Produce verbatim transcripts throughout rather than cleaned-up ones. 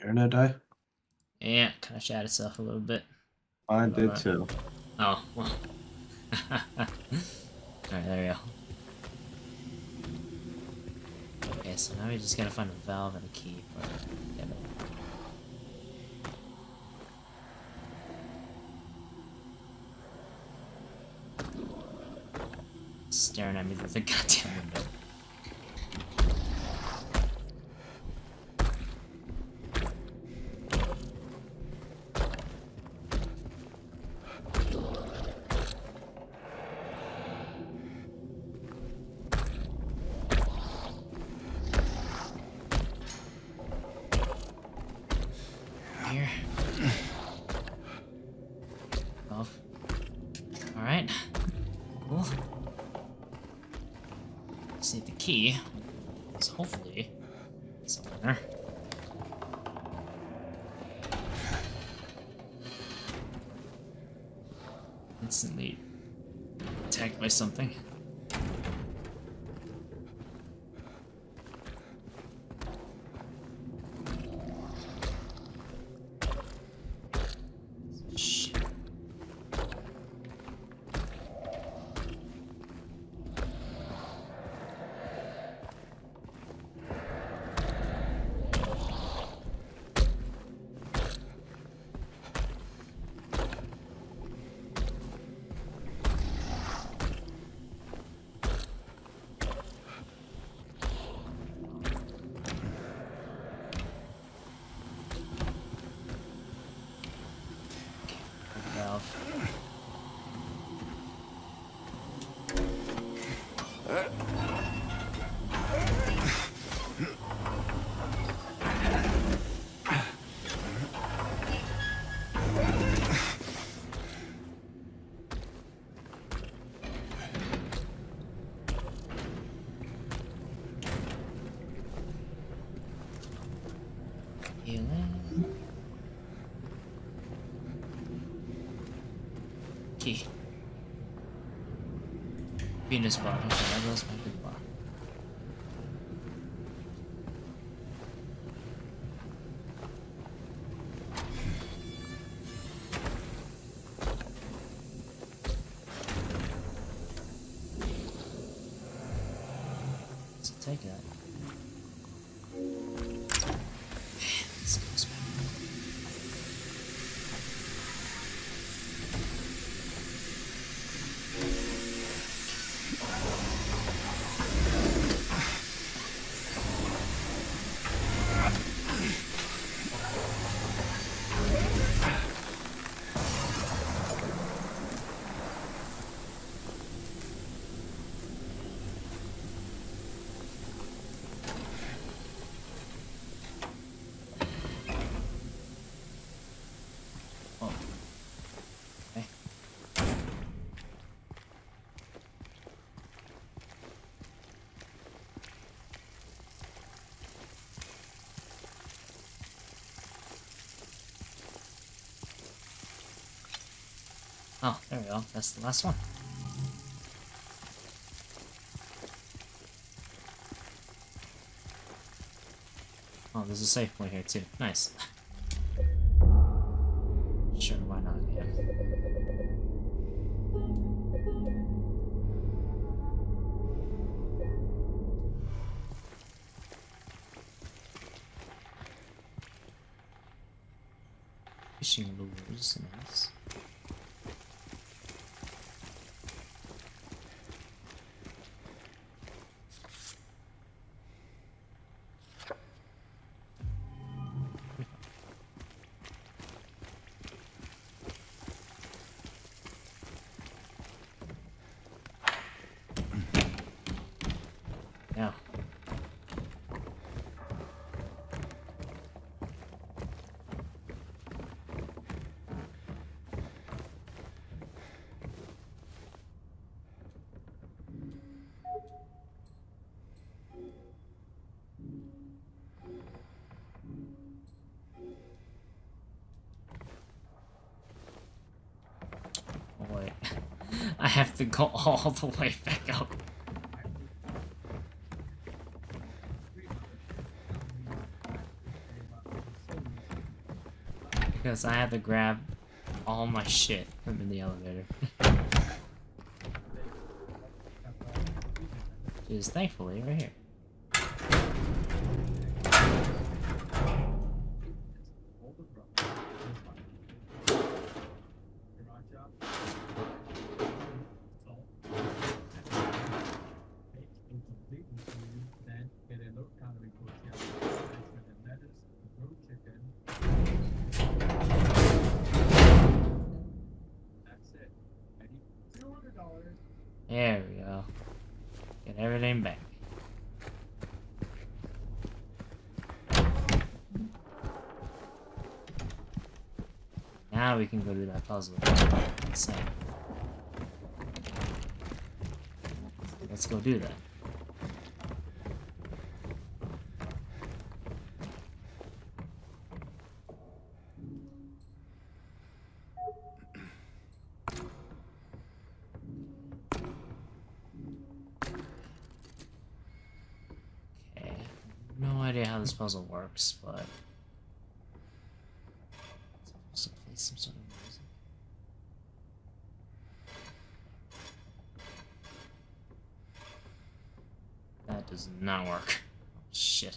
internet die? Yeah, kind of shat itself a little bit. I About did that. too. Oh, well. Alright, there we go. Okay, so now we just gotta find a valve and a key. For it. Staring at me through the goddamn window. Here. Valve. Alright. Cool. See the key is hopefully somewhere. Instantly attacked by something. Shit. Valve. Healing. Key. Venus bar. Okay, that goes my good bar. So take that. This goes back. Oh. Okay. Oh, there we go. That's the last one. Oh, there's a safe point here too. Nice. Sure, why not? Yeah. Fishing lures, nice. Yeah. Oh, wait. I have to go all the way back up. Because I had to grab all my shit from in the elevator. Which is thankfully right here. There we go. Get everything back. Now we can go do that puzzle. Insane. Let's go do that. No idea how this puzzle works, but it's supposed to play some sort of music. That does not work. Oh, shit.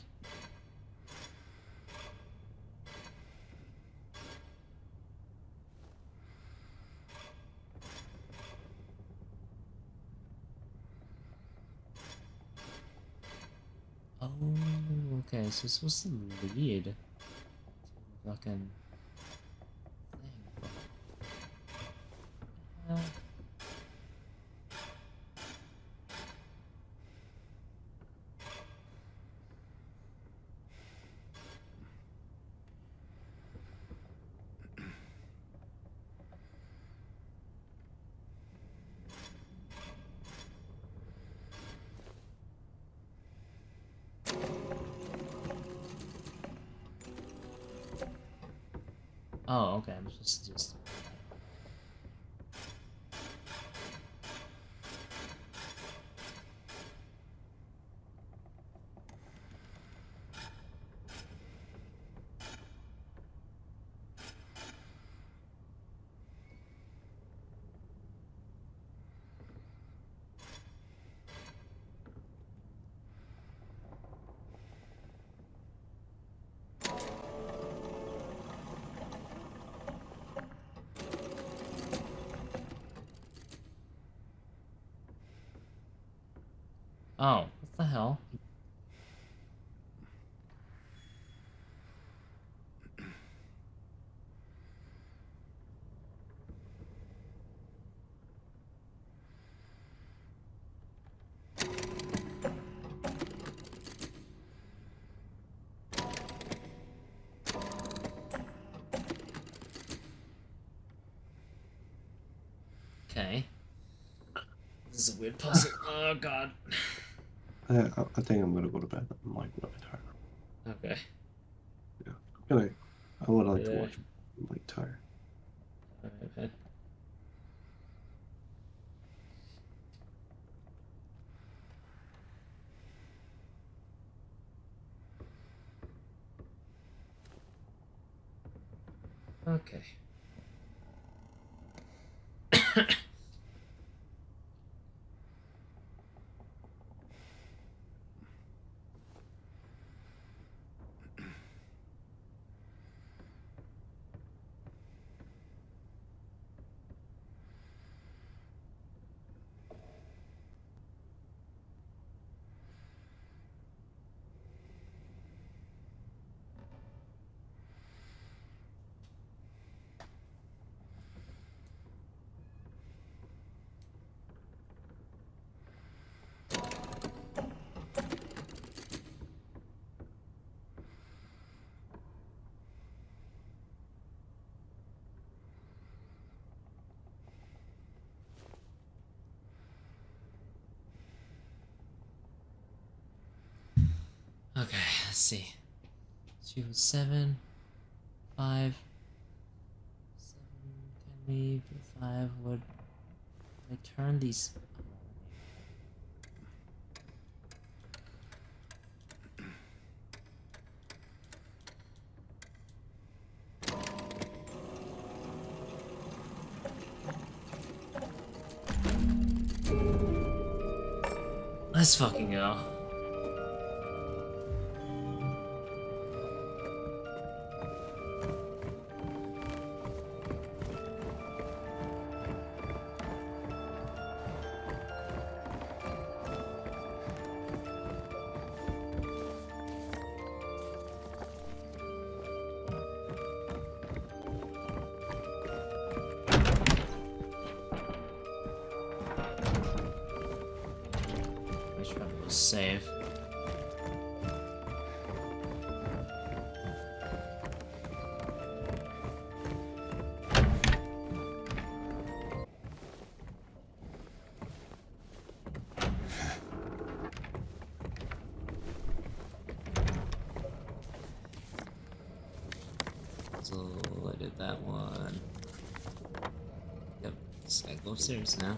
Oh, okay, so it's supposed to lead to a fucking thing. Uh, Oh, okay, I'm supposed to just... Oh, what the hell? Okay. This is a weird puzzle. Oh god. I, I think I'm gonna go to bed. I'm like really tired. Okay. Yeah. Good night. I would like Yeah. to watch. I'm like tired. Okay. Okay. Okay, let's see. Two, seven, five, seven, can we do five? Would I turn these? Let's fucking go. Save. So I did that one. Yep, so I go upstairs now.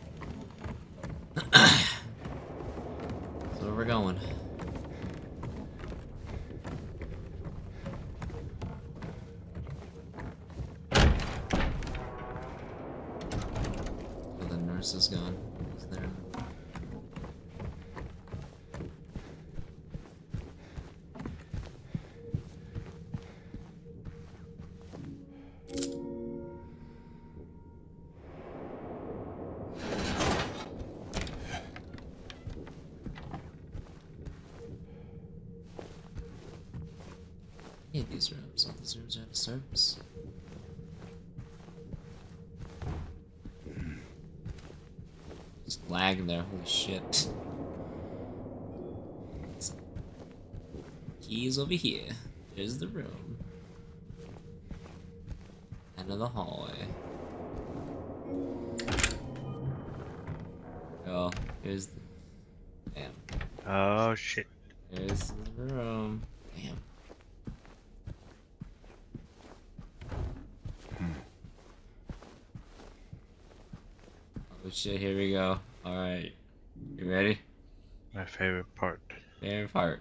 So where we're going? Oh, the nurse is gone. Is there? I hate these rooms. All these rooms have a service. Just lag in there. Holy shit. Keys over here. There's the room. End of the hallway. Oh, here's the. Damn. Oh shit. There's the room. Damn. Oh shit, here we go. Alright. You ready? My favorite part. Favorite part.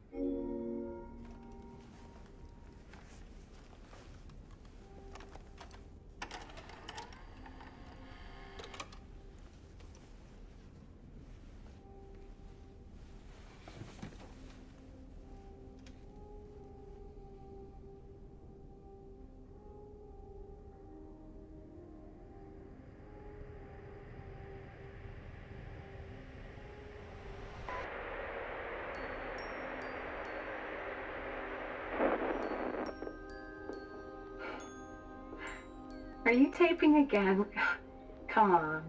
Are you taping again? Come on.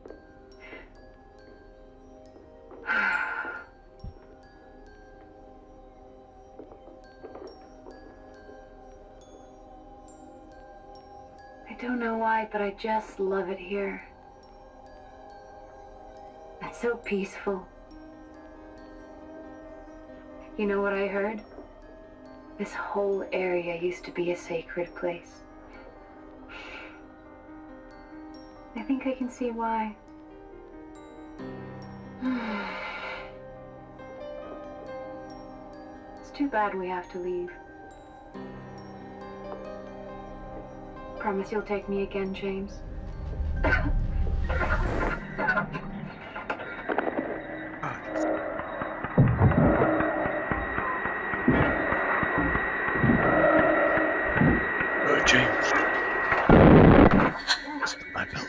I don't know why, but I just love it here. It's so peaceful. You know what I heard? This whole area used to be a sacred place. I think I can see why. It's too bad we have to leave. Promise you'll take me again, James. Oh, James. My belt.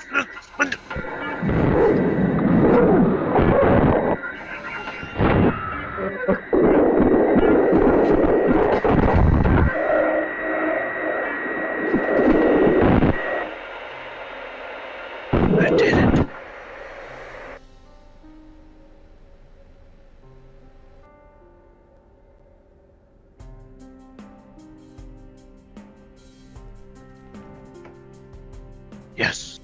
I did it. Yes.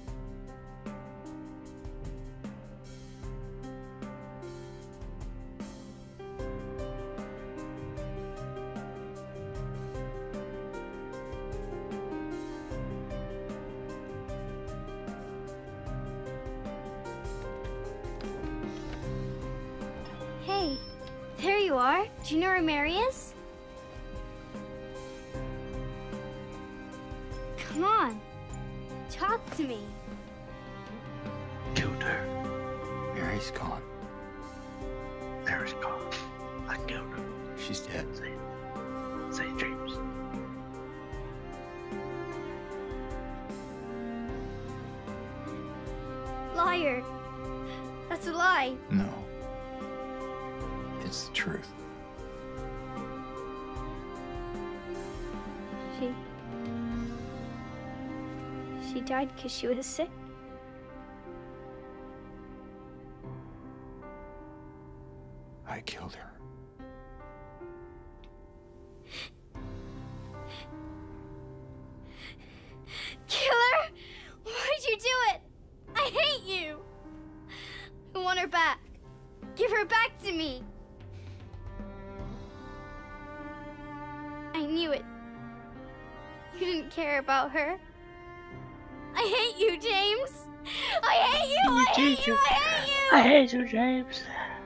Hey, there you are. Do you know where Mary is? Come on, talk to me. Killed her. Mary's gone. Mary's gone. I killed her. She's dead. Say, say James. Liar. That's a lie. No. It's the truth. She... She died because she was sick. I killed her. Killer! Why'd you do it? I hate you! I want her back. Give her back to me. I knew it. You didn't care about her. I hate you, James! I hate you! I hate you! I hate you! I hate you, James.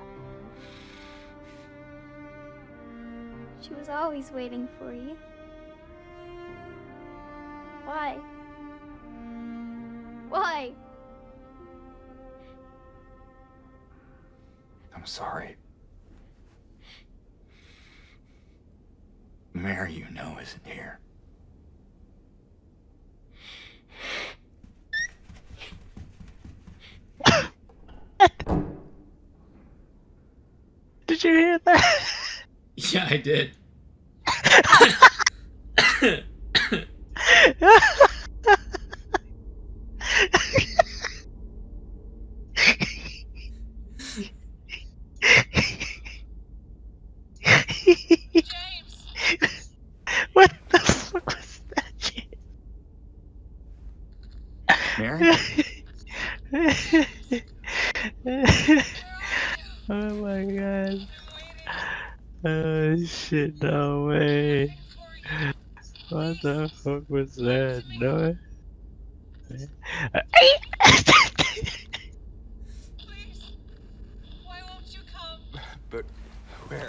She was always waiting for you. Why? Why? I'm sorry. Mary, you know, isn't here. Did you hear that? Yeah, I did. What the fuck was that shit? Mary? Oh my god. Oh shit, no way. What the fuck was that? No. Please. Why won't you come? But where?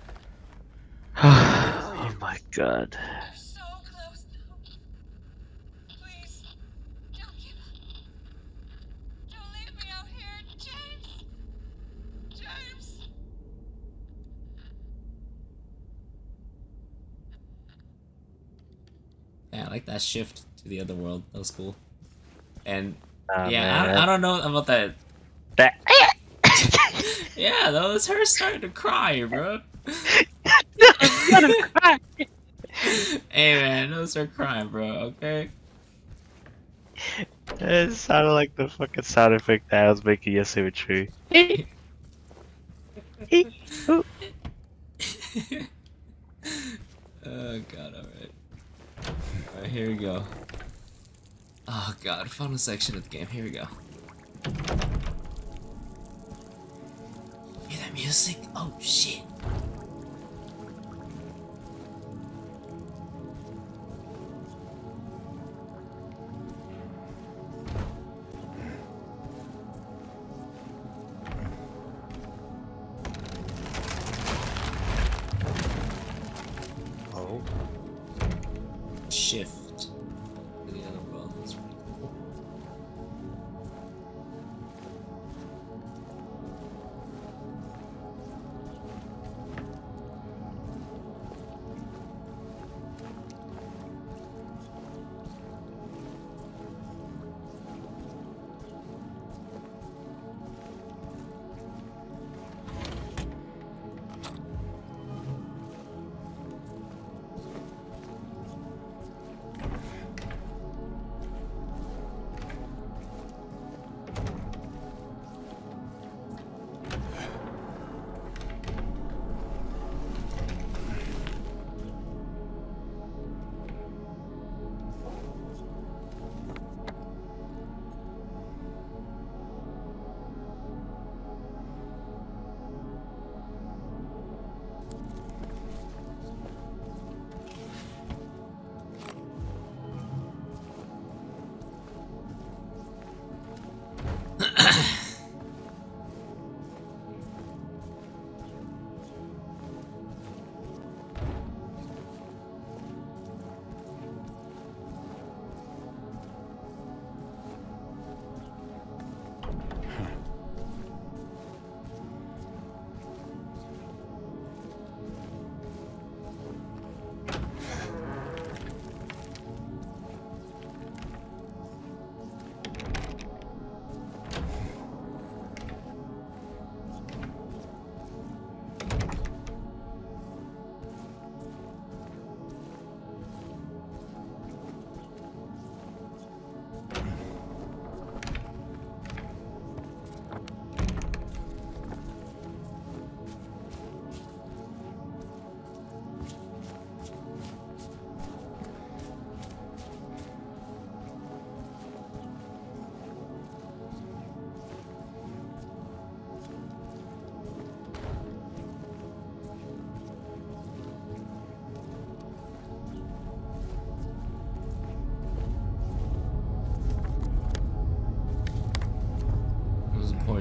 Oh my god. You're so close now. Please, don't give up. Don't leave me out here, James. James. Yeah, I like that shift to the other world. That was cool. And Oh, yeah, I, man. I don't know about that. That. Yeah, that was her starting to cry, bro. Hey man, that was her crying, bro. Okay. It sounded like the fucking sound effect that I was making yesterday with Tree. Oh god, alright. Alright, here we go. Oh god, final section of the game. Here we go. Hear that music? Oh shit. Oh. Shift to the other world. That's pretty cool.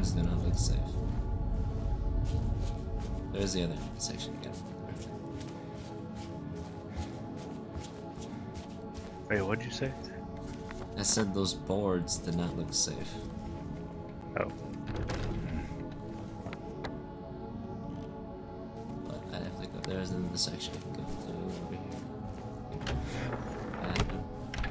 boards do not look safe. There's the other section again. Wait, what'd you say? I said those boards did not look safe. Oh. But I have to go. There's another section I can go to over here. And, uh,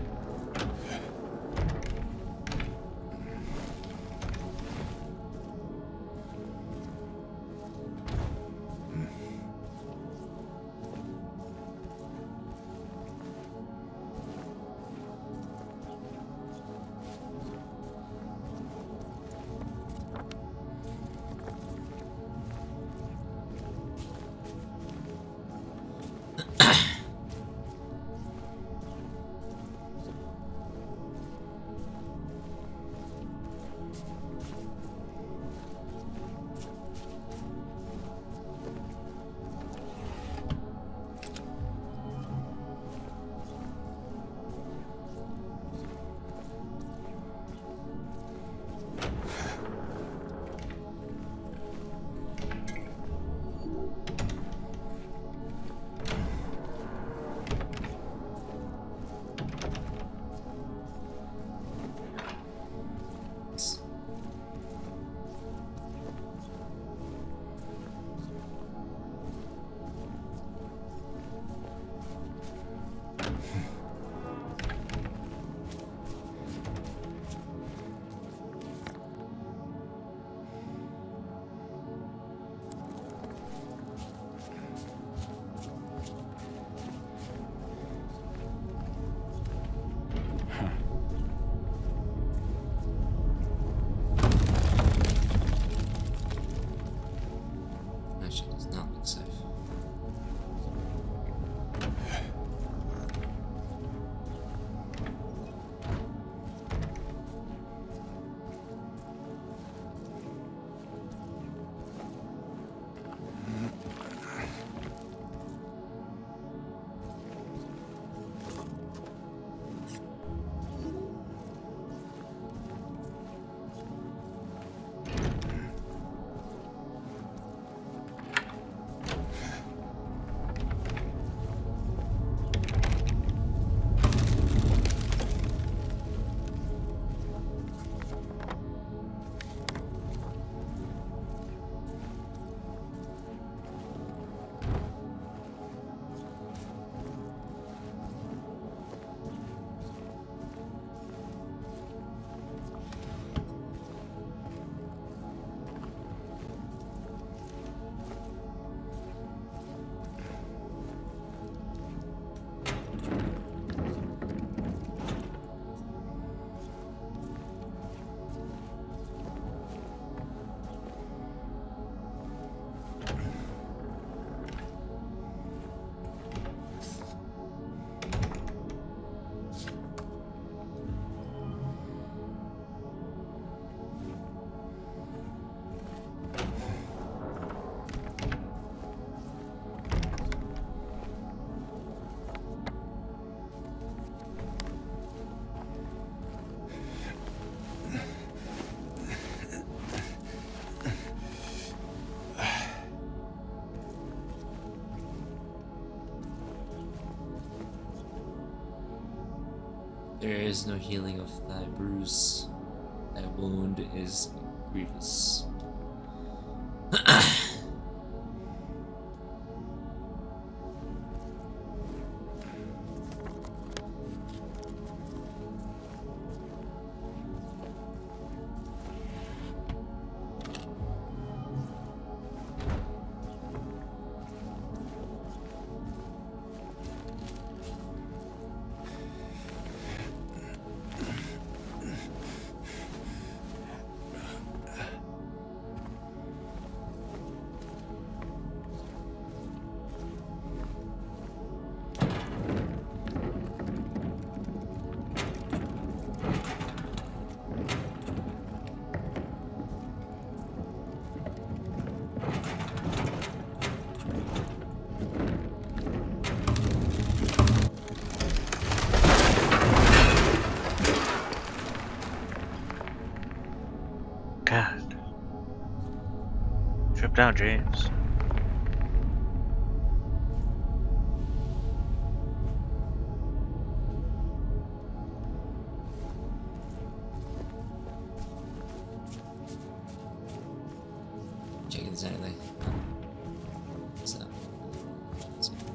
Actually, does not look safe. There is no healing of thy bruise. Thy wound is grievous. Step down, James. Check if there's anything. What's up? Let's see.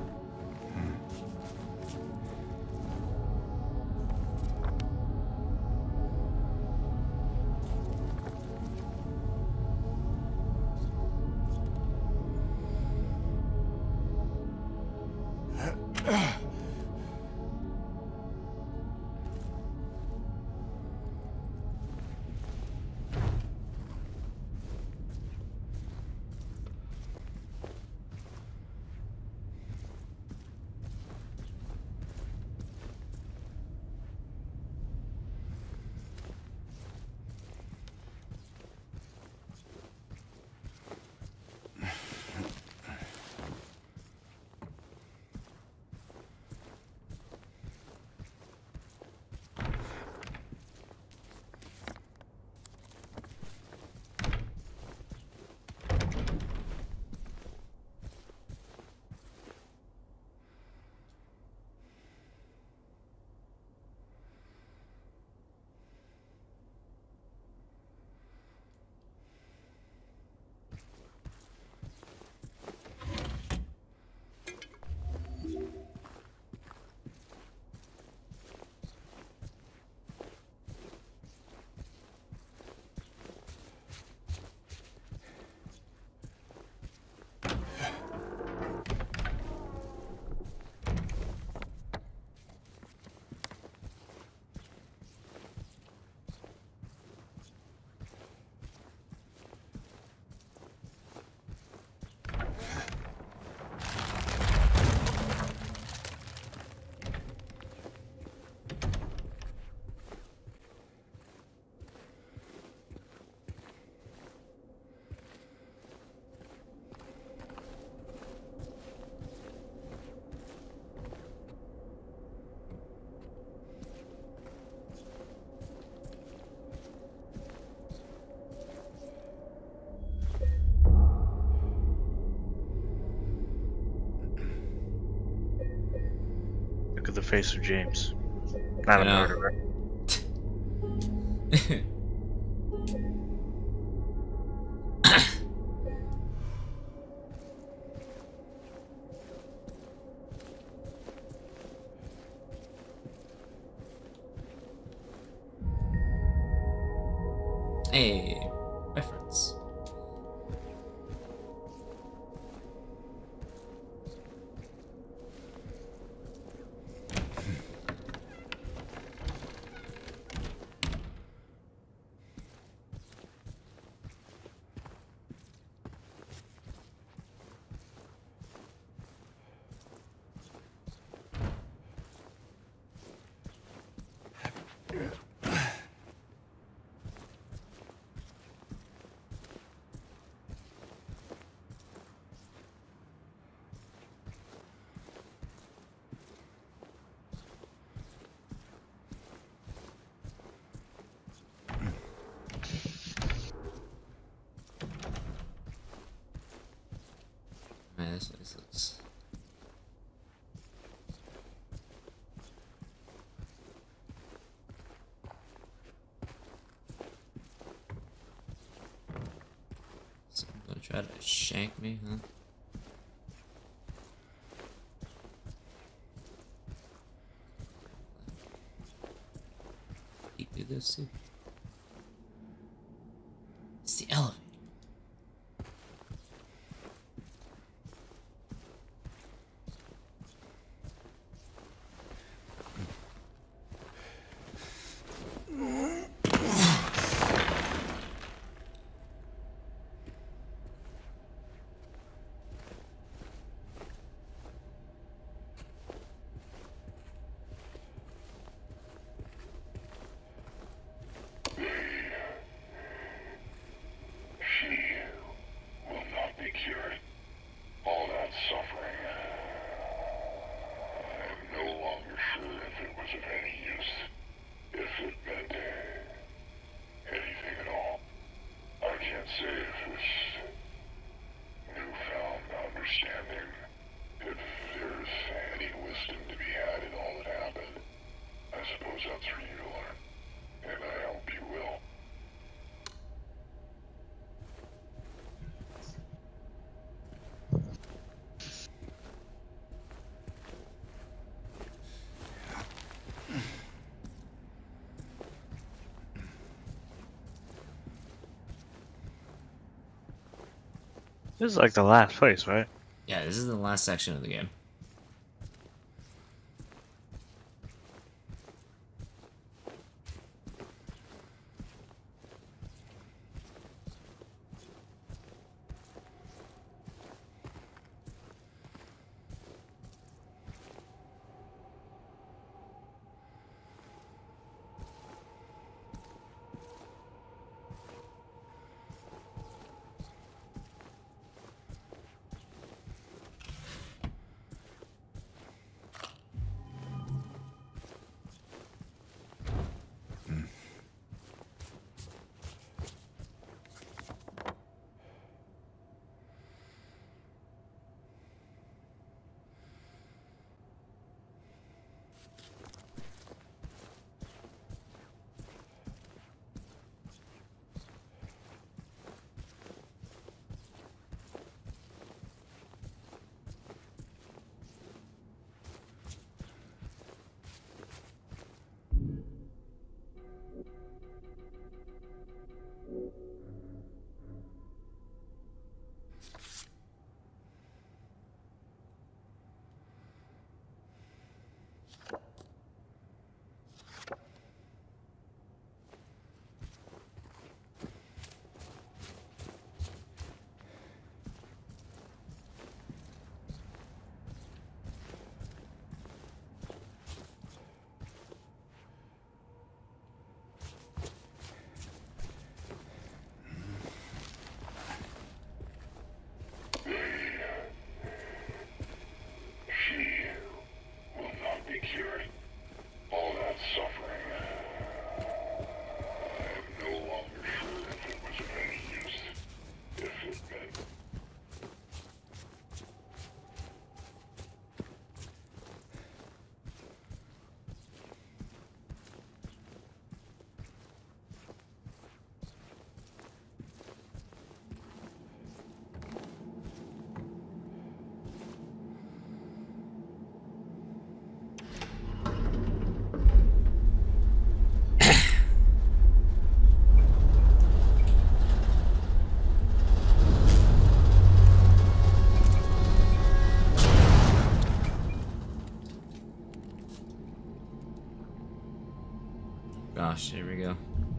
Look at the face of James. Not I a know. murderer. Hey, reference. Man, this place looks. Someone gonna try to shank me, huh? He do this too. It's the elevator. This is like the last place, right? Yeah, this is the last section of the game. Gosh, here we go.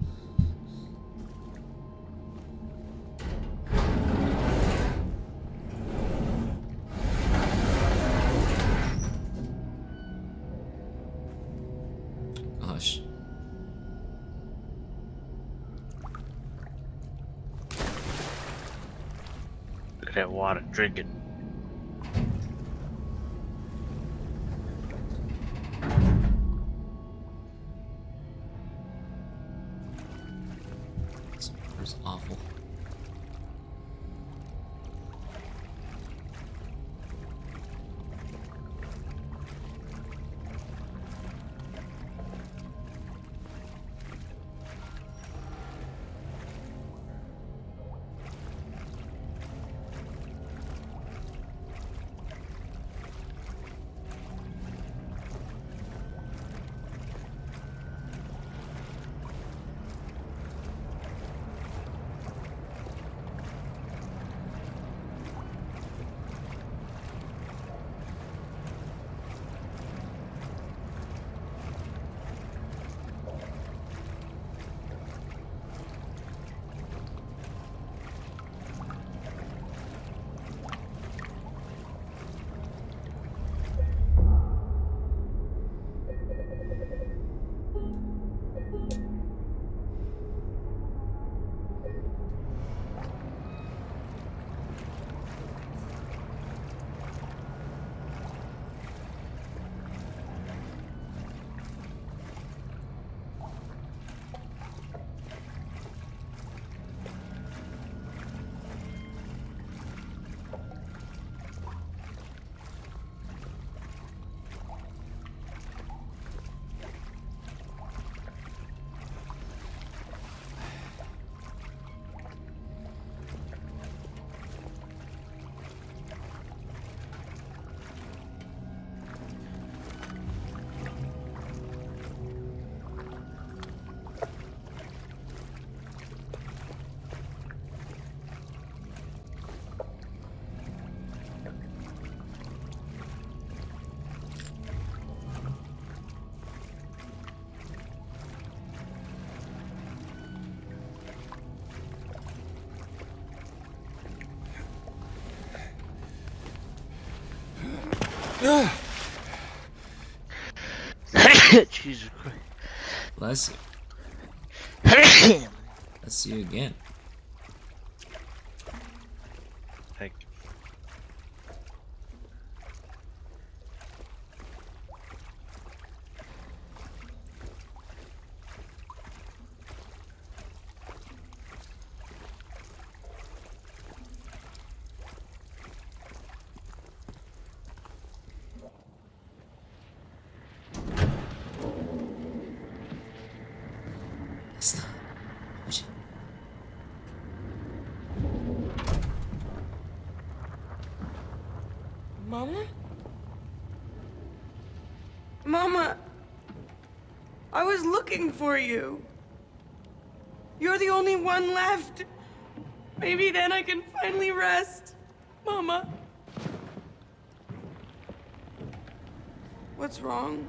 Gosh. Look at that water, drink it. It's awful. Jesus Christ. Bless you. Bless you again. Thank you. It's not. Oh, shit. Mama? Mama! I was looking for you. You're the only one left. Maybe then I can finally rest. Mama. What's wrong?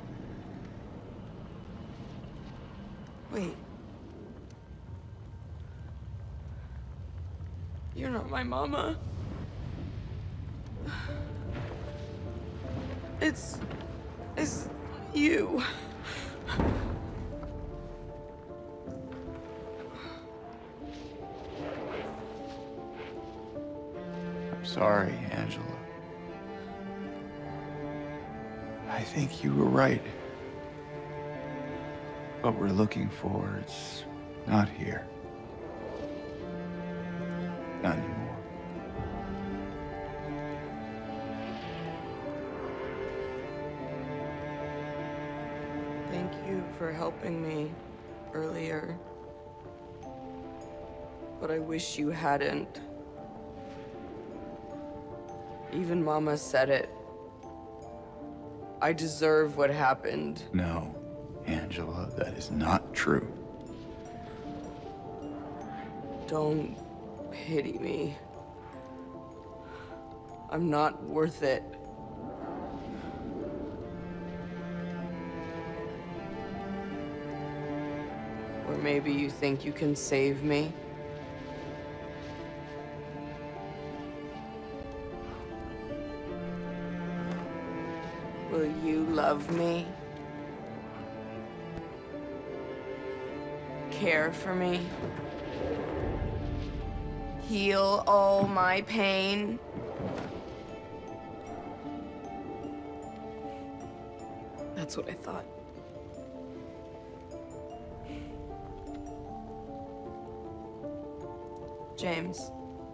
Wait. You're not my mama. It's... it's you. I'm sorry, Angela. I think you were right. What we're looking for, it's not here. Not anymore. Thank you for helping me earlier. But I wish you hadn't. Even Mama said it. I deserve what happened. No, Angela, that is not true. Don't pity me. I'm not worth it. Or maybe you think you can save me? Will you love me? Care for me? Heal all my pain? That's what I thought. James.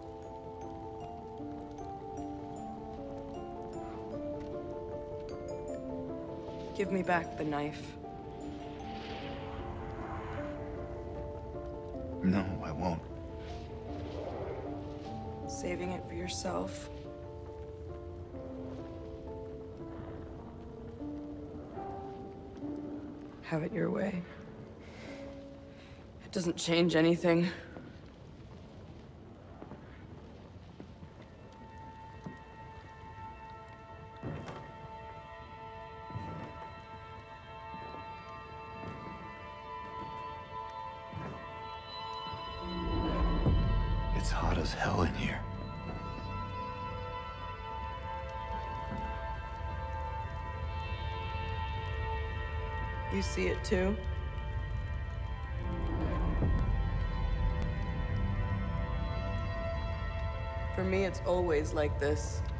Give me back the knife. No, I won't. Saving it for yourself. Have it your way. It doesn't change anything. It's hot as hell in here. You see it too? For me, it's always like this.